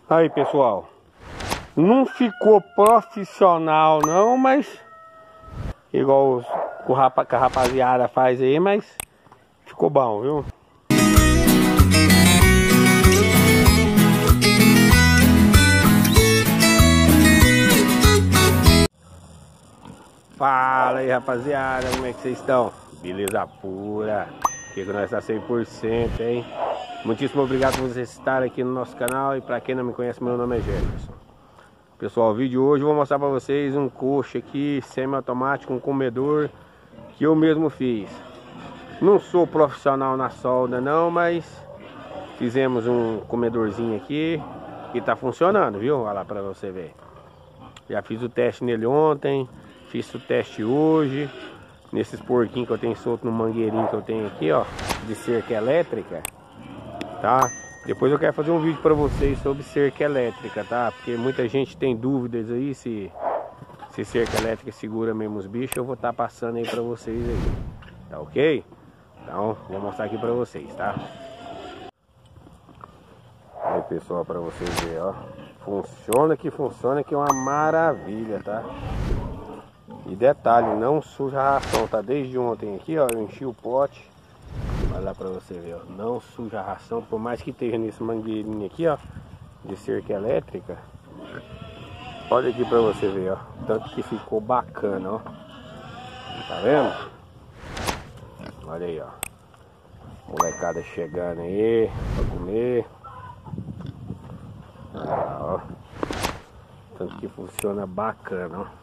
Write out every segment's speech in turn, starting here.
Aí, pessoal, não ficou profissional não, mas igual a rapaziada faz aí, mas ficou bom, viu? Fala aí, rapaziada, como é que vocês estão? Beleza pura, aqui que nós tá 100%, hein? Muitíssimo obrigado por vocês estarem aqui no nosso canal. E para quem não me conhece, meu nome é Jefferson. Pessoal, o vídeo de hoje eu vou mostrar para vocês um coche aqui semi-automático, um comedor que eu mesmo fiz. Não sou profissional na solda não, mas fizemos um comedorzinho aqui e tá funcionando, viu? Olha lá para você ver. Já fiz o teste nele ontem, fiz o teste hoje nesses porquinhos que eu tenho solto no mangueirinho que eu tenho aqui, ó, de cerca elétrica. Tá? Depois eu quero fazer um vídeo para vocês sobre cerca elétrica, tá? Porque muita gente tem dúvidas aí se cerca elétrica segura mesmo os bichos. Eu vou estar passando aí para vocês aí, tá ok? Então vou mostrar aqui para vocês, tá? Aí, pessoal, para vocês verem, ó, funciona que é uma maravilha, tá? E detalhe, não suja a ração, tá? Desde ontem aqui, ó, eu enchi o pote. Olha lá pra você ver, ó, não suja a ração, por mais que esteja nesse mangueirinho aqui, ó, de cerca elétrica. Olha aqui pra você ver, ó, tanto que ficou bacana, ó. Tá vendo? Olha aí, ó, molecada chegando aí pra comer. Olha lá, ó, tanto que funciona bacana, ó.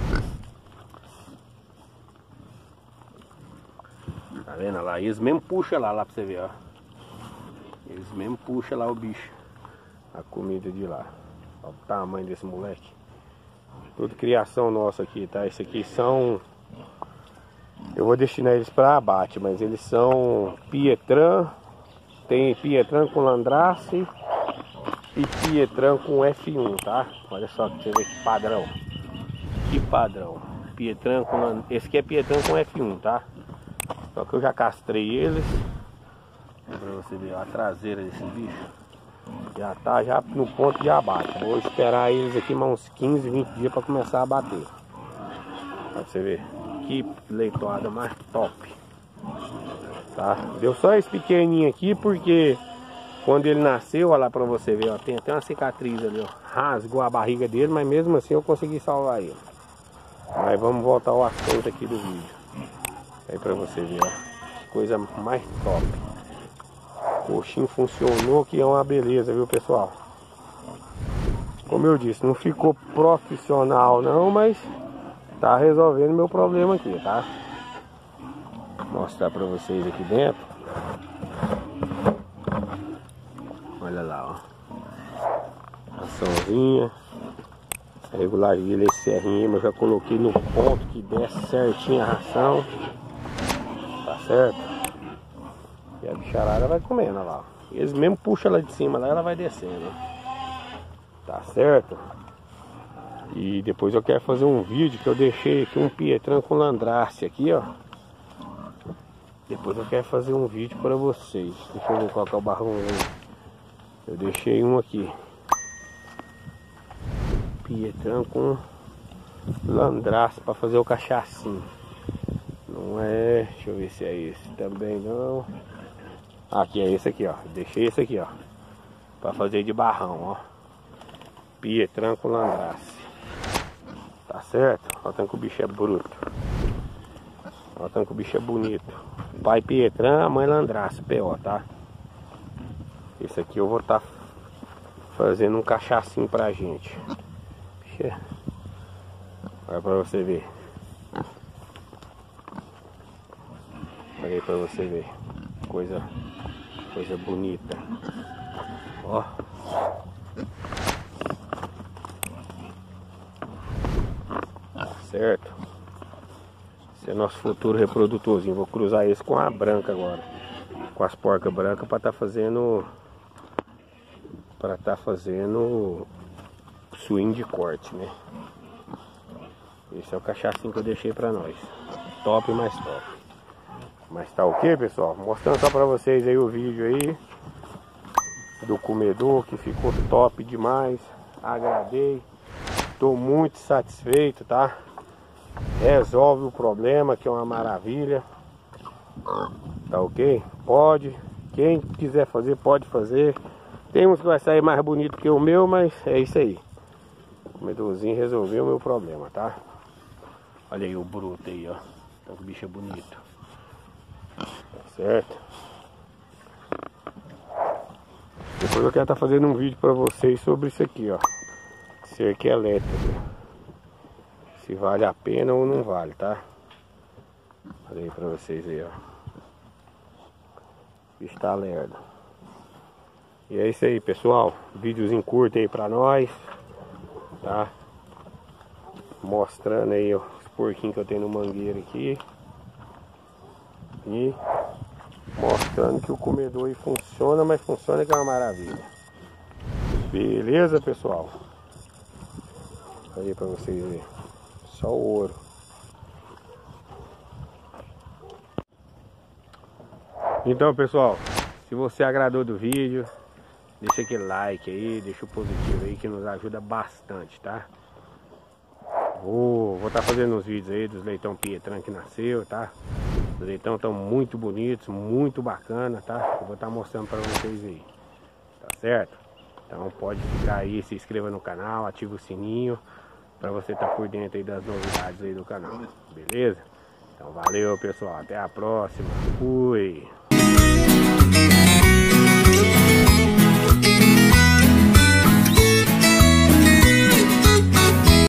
Tá vendo lá? Eles mesmo puxam lá pra você ver, ó. Eles mesmo puxam lá o bicho, a comida de lá. Olha o tamanho desse moleque. Tudo criação nossa aqui, tá? Esse aqui são... eu vou destinar eles para abate, mas eles são Pietran. Tem Pietran com Landrace e Pietran com F1, tá? Olha só pra você ver que padrão. Que padrão. Pietran com... esse aqui é Pietran com F1, tá? Só que eu já castrei eles. Pra você ver a traseira desse bicho. Já tá no ponto de abate. Vou esperar eles aqui mais uns 15, 20 dias para começar a bater. Pra você ver. Que leitoada mais top. Tá? Deu só esse pequenininho aqui porque quando ele nasceu, olha lá pra você ver, ó, tem até uma cicatriz ali, ó. Rasgou a barriga dele, mas mesmo assim eu consegui salvar ele. Mas vamos voltar ao assunto aqui do vídeo. Aí pra você ver, ó, que coisa mais top. O coxinho funcionou, que é uma beleza, viu, pessoal? Como eu disse, não ficou profissional não, mas tá resolvendo meu problema aqui, tá? Vou mostrar pra vocês aqui dentro. Olha lá, ó, raçãozinha regular, ele serrinha, eu já coloquei no ponto que desce certinho a ração. Tá certo? E a bicharada vai comendo, olha lá. Eles mesmo puxam lá de cima, lá ela vai descendo. Tá certo? E depois eu quero fazer um vídeo que eu deixei aqui um Pietran com Landrace aqui, ó. Depois eu quero fazer um vídeo para vocês. Deixa eu ver qual que é o barrão aí. Eu deixei um aqui. Pietran com Landrace para fazer o cachaçinho. Não é, deixa eu ver se é esse também não. Aqui é esse aqui, ó. Deixei esse aqui, ó, para fazer de barrão, ó. Pietran com Landrace. Tá certo? Olha o tanto que o bicho é bruto. Olha o tanto que o bicho é bonito. Pai Pietran, a mãe Landrace, PO, tá? Esse aqui eu vou estar fazendo um cachaçinho pra gente. Olha pra você ver. Olha aí pra você ver. Coisa bonita. Ó. Tá certo? Esse é nosso futuro reprodutorzinho. Vou cruzar esse com a branca agora. Com as porcas brancas pra tá fazendo... swing de corte, né? Esse é o cachaçinho que eu deixei pra nós. Top, mais top. Mas tá ok, pessoal? Mostrando só pra vocês aí o vídeo aí. do comedor, que ficou top demais. Agradei, estou muito satisfeito, tá? Resolve o problema, que é uma maravilha. Tá ok? Pode, quem quiser fazer, pode fazer. Tem uns que vai sair mais bonito que o meu, mas é isso aí. O comedorzinho resolveu o meu problema, tá? Olha aí o bruto aí, ó. Então, o bicho é bonito. Certo? Depois eu quero estar fazendo um vídeo para vocês sobre isso aqui, ó. Cerca elétrica. Se vale a pena ou não vale, tá? Olha aí para vocês aí, ó. O bicho tá lerdo. E é isso aí, pessoal. Videozinho curto aí pra nós, tá? Mostrando aí, ó, os porquinhos que eu tenho no mangueiro aqui. E mostrando que o comedor aí funciona, mas funciona que é uma maravilha. Beleza, pessoal? Aí pra vocês verem. Só o ouro. Então, pessoal, se você agradou do vídeo, deixa aquele like aí, deixa o positivo aí que nos ajuda bastante, tá? Vou estar fazendo uns vídeos aí dos leitão Pietran que nasceu, tá? Os leitão estão muito bonitos, muito bacana, tá? Eu vou estar mostrando para vocês aí, tá certo? Então pode ficar aí, se inscreva no canal, ativa o sininho para você estar por dentro aí das novidades aí do canal, beleza? Então valeu, pessoal, até a próxima, fui!